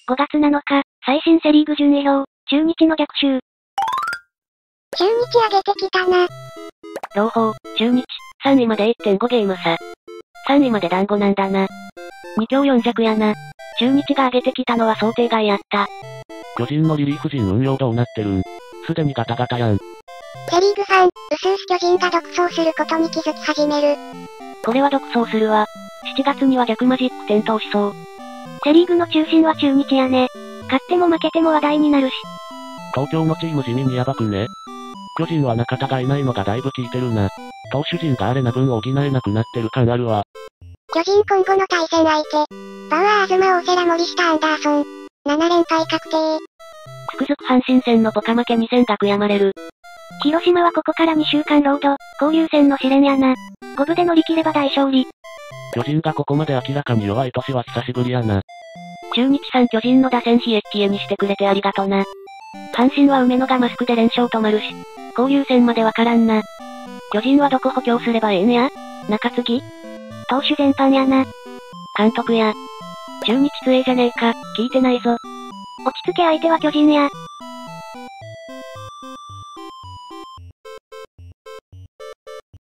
5月7日、最新セリーグ順位表、中日の逆襲。 中日上げてきたな。 朗報、中日、3位まで 1.5 ゲーム差。3位まで団子なんだな。2強4弱やな。中日が上げてきたのは想定外やった。 巨人のリリーフ陣運用どうなってるん？すでにガタガタやん。 セリーグファン、うすうす巨人が独走することに気づき始める。 これは独走するわ。7月には逆マジック点灯しそう。セリーグの中心は中日やね。勝っても負けても話題になるし。 東京のチーム地味にやばくね？巨人は中田がいないのがだいぶ効いてるな。投手陣があれな分補えなくなってる感あるわ。 巨人今後の対戦相手。バウアー、東大瀬良、森下、アンダーソン。7連敗確定。 つくづく阪神戦のポカ負け2戦が悔やまれる。広島はここから2週間ロード、交流戦の試練やな。5分で乗り切れば大勝利。 巨人がここまで明らかに弱い年は久しぶりやな。 中日さん巨人の打線冷えっ冷えにしてくれてありがとな。阪神は梅野がマスクで連勝止まるし、交流戦までわからんな。巨人はどこ補強すればええんや？中継ぎ？投手全般やな。監督や。中日強えじゃねえか、聞いてないぞ。落ち着け相手は巨人や。